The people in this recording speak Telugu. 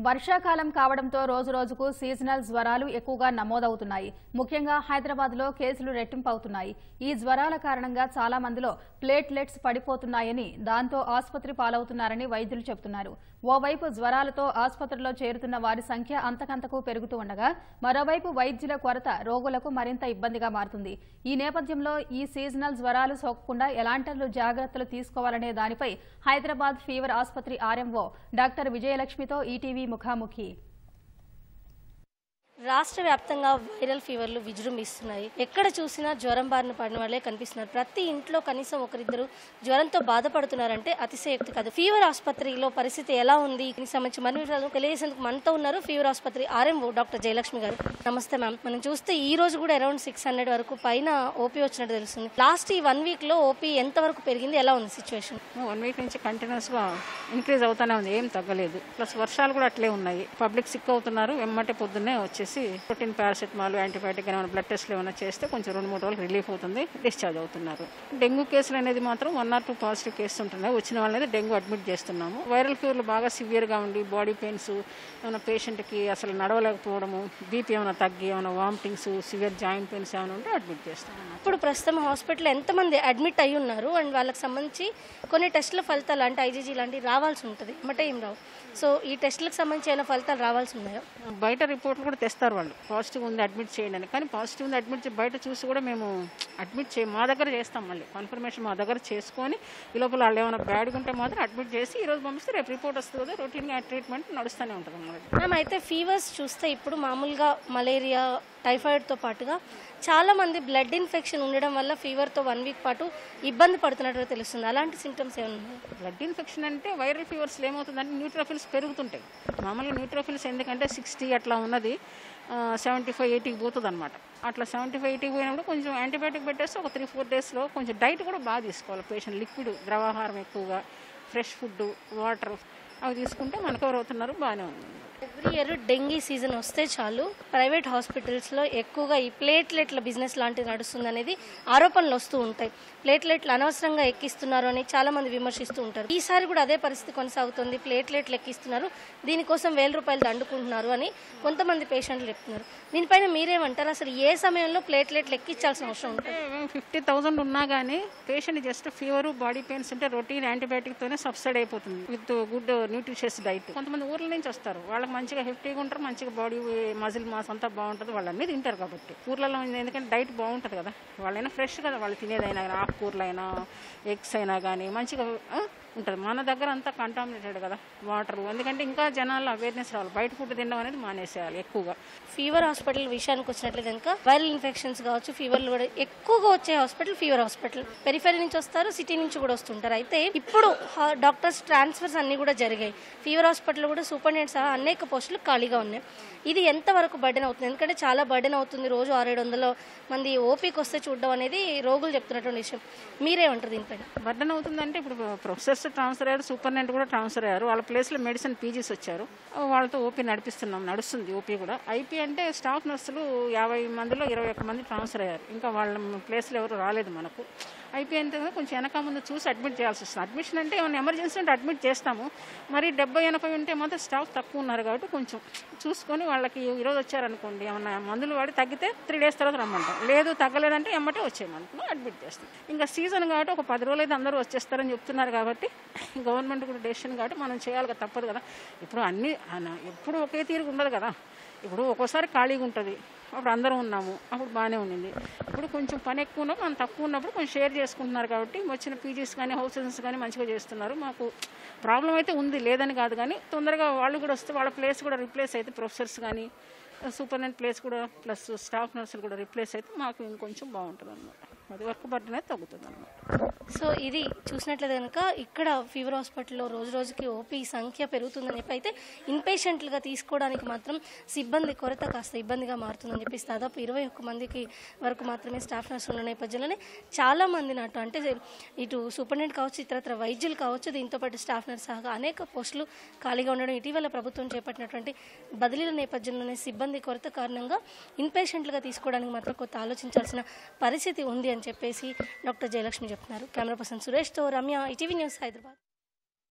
వర్షాకాలం కావడంతో రోజురోజుకు సీజనల్ జ్వరాలు ఎక్కువగా నమోదవుతున్నాయి. ముఖ్యంగా హైదరాబాద్లో కేసులు రెట్టింపు అవుతున్నాయి. ఈ జ్వరాల కారణంగా చాలా మందిలో ప్లేట్లెట్స్ పడిపోతున్నాయని, దాంతో ఆసుపత్రి పాలవుతున్నారని వైద్యులు చెబుతున్నారు. ఓవైపు జ్వరాలతో ఆసుపత్రిలో చేరుతున్న వారి సంఖ్య అంతకంతకు పెరుగుతూ ఉండగా, మరోవైపు వైద్యుల కొరత రోగులకు మరింత ఇబ్బందిగా మారుతుంది. ఈ నేపథ్యంలో ఈ సీజనల్ జ్వరాలు సోకకుండా ఎలాంటి జాగ్రత్తలు తీసుకోవాలనే దానిపై హైదరాబాద్ ఫీవర్ ఆసుపత్రి ఆర్ఎంఓ డాక్టర్ విజయలక్ష్మితో ఈటీవీ ముఖాముఖి. రాష్ట్ర వ్యాప్తంగా వైరల్ ఫీవర్లు విజృంభిస్తున్నాయి. ఎక్కడ చూసినా జ్వరం బారిన పడిన వాళ్ళే కనిపిస్తున్నారు. ప్రతి ఇంట్లో కనీసం ఒకరిద్దరు జ్వరంతో బాధపడుతున్నారంటే అతిశయోక్తి కాదు. ఫీవర్ ఆసుపత్రిలో పరిస్థితి ఎలా ఉంది, దీనికి సంబంధించి మరిన్ని వివరాలు తెలియజేసేందుకు మనతో ఉన్నారు ఫీవర్ ఆసుపత్రి ఆర్ఎంఓ డాక్టర్ జయలక్ష్మి గారు. నమస్తే మ్యామ్. మనం చూస్తే ఈ రోజు కూడా అరౌండ్ 600 వరకు పైన ఓపీ వచ్చినట్టు తెలుస్తుంది. లాస్ట్ ఈ 1 వీక్ లో ఓపీ ఎంత వరకు పెరిగింది, ఎలా ఉంది సిచ్యువేషన్? 1 వీక్ నుంచి కంటిన్యూస్ గా ఇంక్రీజ్ అవుతానే ఉంది, ఏం తగ్గలేదు. ప్లస్ వర్షాలు కూడా అట్లే ఉన్నాయి. పబ్లిక్ సిక్ అవుతున్నారు. వెమ్మటే పొద్దున్నే వచ్చేసి ప్రోటీన్ పారాసిటమాల్ యాంటీబయాటిక్ ఏమైనా బ్లడ్ టెస్ట్లు ఏమైనా చేస్తే కొంచెం 2-3 రోజులు రిలీఫ్ అవుతుంది, డిశ్చార్జ్ అవుతున్నారు. డెంగ్యూ కేసులు అనేది మాత్రం 1 or 2 పాజిటివ్ కేసులు ఉంటున్నాయి. వచ్చిన వాళ్ళని డెంగ్యూ అడ్మిట్ చేస్తున్నాము. వైరల్ ఫీవర్లు బాగా సివియర్గా ఉండి బాడీ పెయిన్స్ ఏమైనా పేషెంట్కి అసలు నడవలేకపోవడము, బీపీ ఏమైనా తగ్గి ఏమైనా వామిటింగ్స్, సివియర్ జాయింట్ పెయిన్స్ ఏమైనా ఉంటే అడ్మిట్ చేస్తున్నాము. ఇప్పుడు ప్రస్తుతం హాస్పిటల్లో ఎంతమంది అడ్మిట్ అయ్యి ఉన్నారు అండ్ వాళ్ళకి సంబంధించి కొన్ని టెస్టుల ఫలితాలు అంటే ఐజీజీ లాంటివి రావాల్సి ఉంటుంది, మటే ఏం రావు. సో ఈ టెస్టులకు సంబంధించిన ఫలితాలు రావాల్సి ఉన్నాయో? బయట రిపోర్ట్లు కూడా తెస్తారు వాళ్ళు, పాజిటివ్ ఉంది అడ్మిట్ చేయండి అని. కానీ పాజిటివ్ ఉంది అడ్మిట్ బయట చూసి కూడా మేము అడ్మిట్ మా దగ్గర చేస్తాం. మళ్ళీ కన్ఫర్మేషన్ మా దగ్గర చేసుకొని ఈ లోపల వాళ్ళు ఏమైనా బ్యాడ్గా ఉంటే మాత్రం అడ్మిట్ చేసి ఈ రోజు పంపిస్తే రేపు రిపోర్ట్ వస్తుంది కదా, రొటీన్గా ట్రీట్మెంట్ నడుస్తూనే ఉంటుంది అన్నమాట. మ్యామ్, అయితే ఫీవర్స్ చూస్తే ఇప్పుడు మామూలుగా మలేరియా, టైఫాయిడ్తో పాటుగా చాలామంది బ్లడ్ ఇన్ఫెక్షన్ ఉండడం వల్ల ఫీవర్తో 1 వీక్ పాటు ఇబ్బంది పడుతున్నట్టు తెలుస్తుంది. అలాంటి సింటమ్స్ ఏమైనా ఉన్నాయి? బ్లడ్ ఇన్ఫెక్షన్ అంటే వైరల్ ఫీవర్స్లో ఏమవుతుందంటే న్యూట్రోఫిల్స్ పెరుగుతుంటాయి. మామూలుగా న్యూట్రోఫిల్స్ ఎందుకంటే 60 అట్లా ఉన్నది 75-80కి పోతుంది అనమాట. అట్లా 75-80కి పోయినప్పుడు కొంచెం యాంటీబయాటిక్ పెట్టేస్తే ఒక 3-4 డేస్లో కొంచెం డైట్ కూడా బాగా తీసుకోవాలి పేషెంట్. లిక్విడ్, ద్రవాహారం ఎక్కువగా, ఫ్రెష్ ఫుడ్, వాటర్ అవి తీసుకుంటే మనకు ఎవరు అవుతున్నారు, బాగానే ఉంది. ఎవ్రీ ఇయర్ డెంగీ సీజన్ వస్తే చాలు ప్రైవేట్ హాస్పిటల్స్లో ఎక్కువగా ఈ ప్లేట్లెట్ల బిజినెస్ లాంటిది నడుస్తుంది అనేది ఆరోపణలు వస్తూ ఉంటాయి. ప్లేట్లెట్లు అనవసరంగా ఎక్కిస్తున్నారు అని చాలామంది విమర్శిస్తూ ఉంటారు. ఈసారి కూడా అదే పరిస్థితి కొనసాగుతుంది. ప్లేట్లెట్లు ఎక్కిస్తున్నారు, దీనికోసం 1000 రూపాయలు దండుకుంటున్నారు అని కొంతమంది పేషెంట్లు చెప్తున్నారు. దీనిపైన మీరేమంటారు? అసలు ఏ సమయంలో ప్లేట్లెట్లు ఎక్కించాల్సిన అవసరం ఉంటుంది? 50,000 ఉన్నా కానీ patient just fever, body pains ఉంటే రొటీన్ యాంటీబయాటిక్తోనే సబ్సైడ్ అయిపోతుంది విత్ గుడ్ న్యూట్రిషియస్ డైట్. కొంతమంది ఊర్ల నుంచి వస్తారు, వాళ్ళకి మంచిగా హెఫ్టీగా ఉంటారు, మంచిగా బాడీ మజిల్ మాస్ అంతా బాగుంటుంది, వాళ్ళు అన్నీ తింటారు. కాబట్టి ఊర్లలో ఎందుకంటే డైట్ బాగుంటుంది కదా, వాళ్ళైనా ఫ్రెష్ కదా, వాళ్ళు తినేదైనా కానీ ఆకుకూరలైనా ఎగ్స్ అయినా కానీ మంచిగా ఉంటుంది. మన దగ్గర అంతా కంటామినేటెడ్ కదా వాటర్, ఎందుకంటే ఇంకా జనాలు అవేర్నెస్ రావాలి, బయట ఫుడ్ తినడం అనేది మానేసేయాలి ఎక్కువగా. ఫీవర్ హాస్పిటల్ విషయానికి వచ్చినట్లయితే కనుక వైరల్ ఇన్ఫెక్షన్స్ కావచ్చు, ఫీవర్లు కూడా ఎక్కువగా వచ్చే హాస్పిటల్ ఫీవర్ హాస్పిటల్. పెరిఫెరీ నుంచి వస్తారు, సిటీ నుంచి కూడా వస్తుంటారు. అయితే ఇప్పుడు డాక్టర్స్ ట్రాన్స్ఫర్స్ అన్ని కూడా జరిగాయి. ఫీవర్ హాస్పిటల్ కూడా సూపరింటెండెంట్ సహా అనేక పోస్టులు ఖాళీగా ఉన్నాయి. ఇది ఎంతవరకు బర్డెన్ అవుతుంది? ఎందుకంటే చాలా బర్డెన్ అవుతుంది. రోజు 600-700 మంది ఓపీకి వస్తే చూడడం అనేది రోగులు చెప్తున్నటువంటి విషయం. మీరేమంటారు దీనిపైన? బర్డెన్ అవుతుందంటే ఇప్పుడు ప్రొఫెసర్స్ ట్రాన్స్ఫర్ అయ్యారు, సూపరింటెండెంట్ కూడా ట్రాన్స్ఫర్ అయ్యారు, వాళ్ళ ప్లేస్లో మెడిసిన్ పీజీస్ వచ్చారు, వాళ్ళతో ఓపీ నడుస్తుంది ఓపీ కూడా. ఐపీ అంటే స్టాఫ్ నర్సులు 50 మందిలో 21 మంది ట్రాన్స్ఫర్ అయ్యారు, ఇంకా వాళ్ళ ప్లేస్లో ఎవరు రాలేదు మనకు. ఐపీ అంటే కొంచెం వెనక ముందు చూసి అడ్మిట్ చేయాల్సి వస్తుంది. అడ్మిషన్ అంటే ఏమైనా ఎమర్జెన్సీ అంటే అడ్మిట్ చేస్తాము, మరి 70-80 ఉంటే మాత్రం స్టాఫ్ తక్కువ ఉన్నారు కాబట్టి కొంచెం చూసుకొని వాళ్ళకి ఈరోజు వచ్చారనుకోండి, ఏమన్నా మందులు వాడి తగ్గితే 3 days తర్వాత రమ్మంటాం, లేదు తగ్గలేదంటే ఎమ్మటే వచ్చేయమంటున్నాం, అడ్మిట్ చేస్తాం. ఇంకా సీజన్ కాబట్టి ఒక 10 రోజులు అయితే అందరూ వచ్చేస్తారని చెప్తున్నారు కాబట్టి గవర్నమెంట్ కూడా డెసిషన్ కాబట్టి మనం చేయాలి కదా, తప్పదు కదా. ఇప్పుడు అన్నీ ఎప్పుడు ఒకే తీరుగా ఉండదు కదా. ఇప్పుడు ఒక్కోసారి ఖాళీగా ఉంటుంది, అప్పుడు అందరం ఉన్నాము, అప్పుడు బాగానే ఉండింది. ఇప్పుడు కొంచెం పని ఎక్కువ ఉన్నప్పుడు మనం తక్కువ ఉన్నప్పుడు కొంచెం షేర్ చేసుకుంటున్నారు కాబట్టి వచ్చిన పీజీస్ కానీ హౌసెస్ కానీ మంచిగా చేస్తున్నారు. మాకు ప్రాబ్లం అయితే ఉంది, లేదని కాదు, కానీ తొందరగా వాళ్ళు కూడా వస్తే వాళ్ళ ప్లేస్ కూడా రిప్లేస్ అయితే ప్రొఫెసర్స్ కానీ సూపరింటెండెంట్ ప్లేస్ కూడా ప్లస్ స్టాఫ్ నర్సులు కూడా రిప్లేస్ అయితే మాకు ఇంకొంచెం బాగుంటుంది అన్నమాట. అది వర్క్ బర్డెన్ అయితే తగ్గుతుంది అన్నమాట. సో ఇది చూసినట్లయితే కనుక ఇక్కడ ఫీవర్ హాస్పిటల్లో రోజుకి ఓపీ సంఖ్య పెరుగుతుందని చెప్పి, అయితే ఇన్పేషెంట్లుగా తీసుకోవడానికి మాత్రం సిబ్బంది కొరత కాస్త ఇబ్బందిగా మారుతుందని చెప్పేసి దాదాపు 21 మందికి వరకు మాత్రమే స్టాఫ్ నర్స్ ఉన్న నేపథ్యంలోనే చాలామంది నాటు అంటే ఇటు సూపరింటెండెంట్ కావచ్చు, ఇతరత్ర వైద్యులు కావచ్చు, దీంతోపాటు స్టాఫ్ నర్స్ సహా అనేక పోస్టులు ఖాళీగా ఉండడం, ఇటీవల ప్రభుత్వం చేపట్టినటువంటి బదిలీల నేపథ్యంలోనే సిబ్బంది కొరత కారణంగా ఇన్పేషెంట్లుగా తీసుకోవడానికి మాత్రం కొంత ఆలోచించాల్సిన పరిస్థితి ఉంది అని చెప్పేసి డాక్టర్ జయలక్ష్మి చెప్తున్నారు. కెమెరా పర్సన్ సురేష్తో రమ్య, ఈటీవీ న్యూస్, హైదరాబాద్.